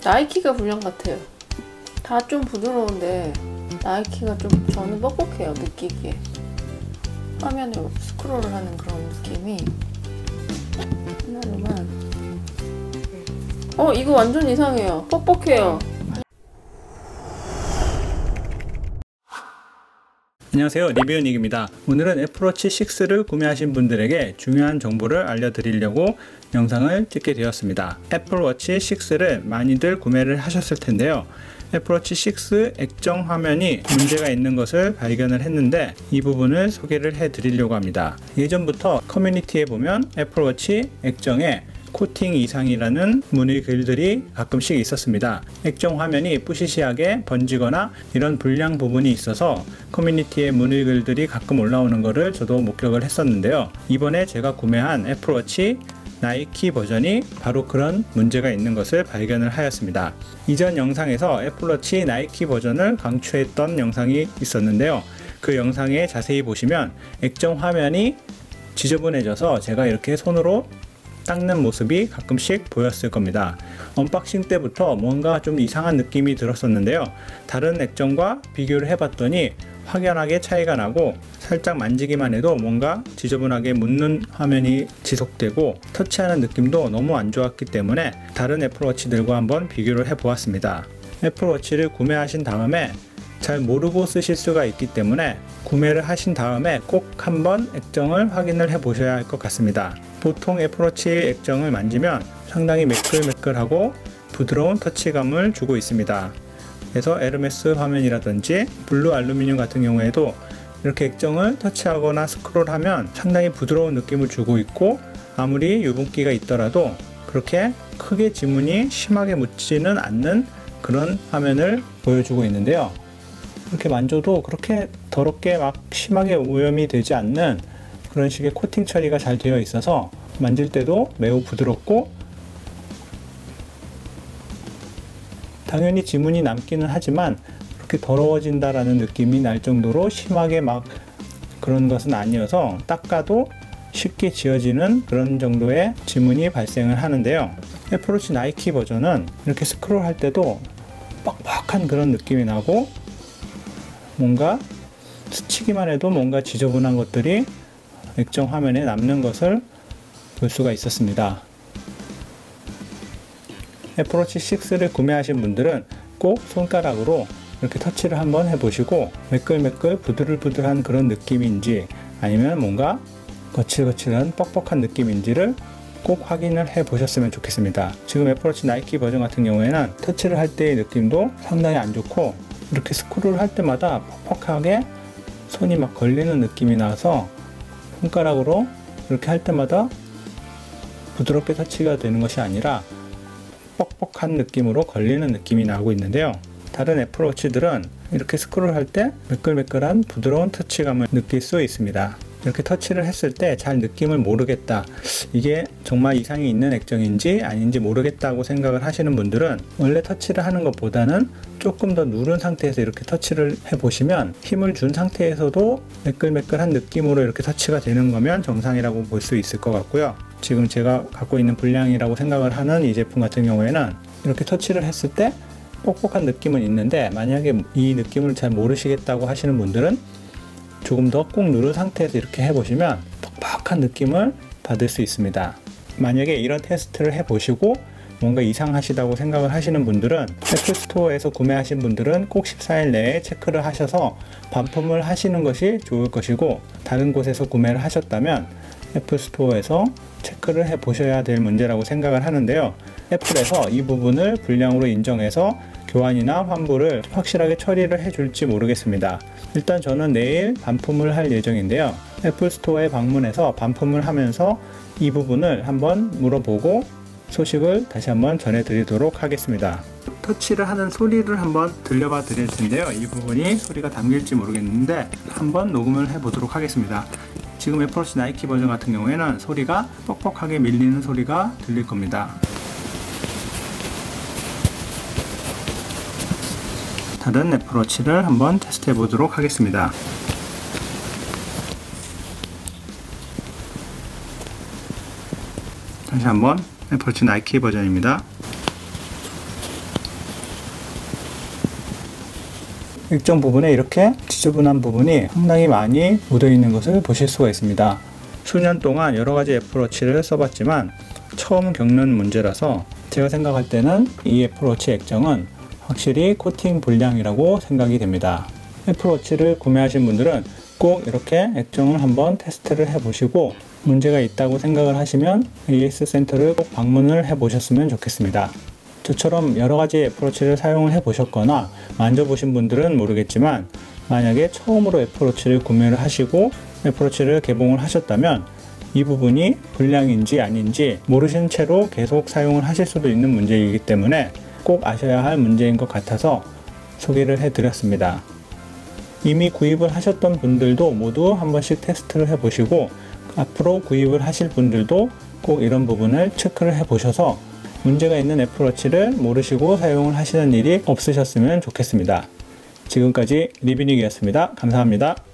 나이키가 불량 같아요. 다 좀 부드러운데 나이키가 좀 저는 뻑뻑해요, 느끼기에. 화면을 스크롤을 하는 그런 느낌이. 하나로만. 이거 완전 이상해요. 뻑뻑해요. 안녕하세요, 리뷰닉입니다. 오늘은 애플워치 6를 구매하신 분들에게 중요한 정보를 알려드리려고 영상을 찍게 되었습니다. 애플워치 6를 많이들 구매를 하셨을 텐데요. 애플워치 6 액정 화면이 문제가 있는 것을 발견을 했는데 이 부분을 소개를 해 드리려고 합니다. 예전부터 커뮤니티에 보면 애플워치 액정에 코팅 이상이라는 문의 글들이 가끔씩 있었습니다. 액정 화면이 뿌시시하게 번지거나 이런 불량 부분이 있어서 커뮤니티에 문의 글들이 가끔 올라오는 것을 저도 목격을 했었는데요. 이번에 제가 구매한 애플워치 나이키 버전이 바로 그런 문제가 있는 것을 발견을 하였습니다. 이전 영상에서 애플워치 나이키 버전을 강추했던 영상이 있었는데요. 그 영상에 자세히 보시면 액정 화면이 지저분해져서 제가 이렇게 손으로 닦는 모습이 가끔씩 보였을 겁니다. 언박싱 때부터 뭔가 좀 이상한 느낌이 들었었는데요. 다른 액정과 비교를 해봤더니 확연하게 차이가 나고 살짝 만지기만 해도 뭔가 지저분하게 묻는 화면이 지속되고 터치하는 느낌도 너무 안 좋았기 때문에 다른 애플워치들과 한번 비교를 해보았습니다. 애플워치를 구매하신 다음에 잘 모르고 쓰실 수가 있기 때문에 구매를 하신 다음에 꼭 한번 액정을 확인을 해 보셔야 할 것 같습니다. 보통 애플워치 액정을 만지면 상당히 매끌매끌하고 부드러운 터치감을 주고 있습니다. 그래서 에르메스 화면이라든지 블루 알루미늄 같은 경우에도 이렇게 액정을 터치하거나 스크롤하면 상당히 부드러운 느낌을 주고 있고 아무리 유분기가 있더라도 그렇게 크게 지문이 심하게 묻지는 않는 그런 화면을 보여주고 있는데요. 이렇게 만져도 그렇게 더럽게 막 심하게 오염이 되지 않는 그런 식의 코팅 처리가 잘 되어 있어서 만질 때도 매우 부드럽고 당연히 지문이 남기는 하지만 그렇게 더러워진다라는 느낌이 날 정도로 심하게 막 그런 것은 아니어서 닦아도 쉽게 지워지는 그런 정도의 지문이 발생을 하는데요. 애플워치 나이키 버전은 이렇게 스크롤 할 때도 뻑뻑한 그런 느낌이 나고 뭔가 스치기만 해도 뭔가 지저분한 것들이 액정 화면에 남는 것을 볼 수가 있었습니다. 애플워치 6를 구매하신 분들은 꼭 손가락으로 이렇게 터치를 한번 해보시고 매끌매끌 부들부들한 그런 느낌인지 아니면 뭔가 거칠거칠한 뻑뻑한 느낌인지를 꼭 확인을 해 보셨으면 좋겠습니다. 지금 애플워치 나이키 버전 같은 경우에는 터치를 할 때의 느낌도 상당히 안 좋고 이렇게 스크롤 할 때마다 퍽퍽하게 손이 막 걸리는 느낌이 나서 손가락으로 이렇게 할 때마다 부드럽게 터치가 되는 것이 아니라 뻑뻑한 느낌으로 걸리는 느낌이 나고 있는데요. 다른 애플워치들은 이렇게 스크롤 할 때 매끌매끌한 부드러운 터치감을 느낄 수 있습니다. 이렇게 터치를 했을 때 잘 느낌을 모르겠다, 이게 정말 이상이 있는 액정인지 아닌지 모르겠다고 생각을 하시는 분들은 원래 터치를 하는 것보다는 조금 더 누른 상태에서 이렇게 터치를 해보시면 힘을 준 상태에서도 매끌매끌한 느낌으로 이렇게 터치가 되는 거면 정상이라고 볼 수 있을 것 같고요. 지금 제가 갖고 있는 불량이라고 생각을 하는 이 제품 같은 경우에는 이렇게 터치를 했을 때 뻑뻑한 느낌은 있는데 만약에 이 느낌을 잘 모르시겠다고 하시는 분들은 조금 더 꾹 누른 상태에서 이렇게 해보시면 퍽퍽한 느낌을 받을 수 있습니다. 만약에 이런 테스트를 해보시고 뭔가 이상하시다고 생각을 하시는 분들은 애플 스토어에서 구매하신 분들은 꼭 14일 내에 체크를 하셔서 반품을 하시는 것이 좋을 것이고, 다른 곳에서 구매를 하셨다면 애플 스토어에서 체크를 해 보셔야 될 문제라고 생각을 하는데요. 애플에서 이 부분을 불량으로 인정해서 교환이나 환불을 확실하게 처리를 해줄지 모르겠습니다. 일단 저는 내일 반품을 할 예정인데요. 애플 스토어에 방문해서 반품을 하면서 이 부분을 한번 물어보고 소식을 다시 한번 전해드리도록 하겠습니다. 터치를 하는 소리를 한번 들려봐 드릴 텐데요. 이 부분이 소리가 담길지 모르겠는데 한번 녹음을 해보도록 하겠습니다. 지금 애플워치 나이키 버전 같은 경우에는 소리가 뻑뻑하게 밀리는 소리가 들릴 겁니다. 다른 애플워치를 한번 테스트해 보도록 하겠습니다. 다시 한번 애플워치 나이키 버전입니다. 액정 부분에 이렇게 지저분한 부분이 상당히 많이 묻어 있는 것을 보실 수가 있습니다. 수년 동안 여러 가지 애플워치를 써봤지만 처음 겪는 문제라서 제가 생각할 때는 이 애플워치 액정은 확실히 코팅 불량이라고 생각이 됩니다. 애플워치를 구매하신 분들은 꼭 이렇게 액정을 한번 테스트를 해보시고 문제가 있다고 생각을 하시면 AS 센터를 꼭 방문을 해보셨으면 좋겠습니다. 저처럼 여러 가지 애플워치를 사용을 해보셨거나 만져보신 분들은 모르겠지만 만약에 처음으로 애플워치를 구매를 하시고 애플워치를 개봉을 하셨다면 이 부분이 불량인지 아닌지 모르신 채로 계속 사용을 하실 수도 있는 문제이기 때문에 꼭 아셔야 할 문제인 것 같아서 소개를 해드렸습니다. 이미 구입을 하셨던 분들도 모두 한 번씩 테스트를 해보시고 앞으로 구입을 하실 분들도 꼭 이런 부분을 체크를 해보셔서 문제가 있는 애플워치를 모르시고 사용을 하시는 일이 없으셨으면 좋겠습니다. 지금까지 리뷰닉이었습니다. 감사합니다.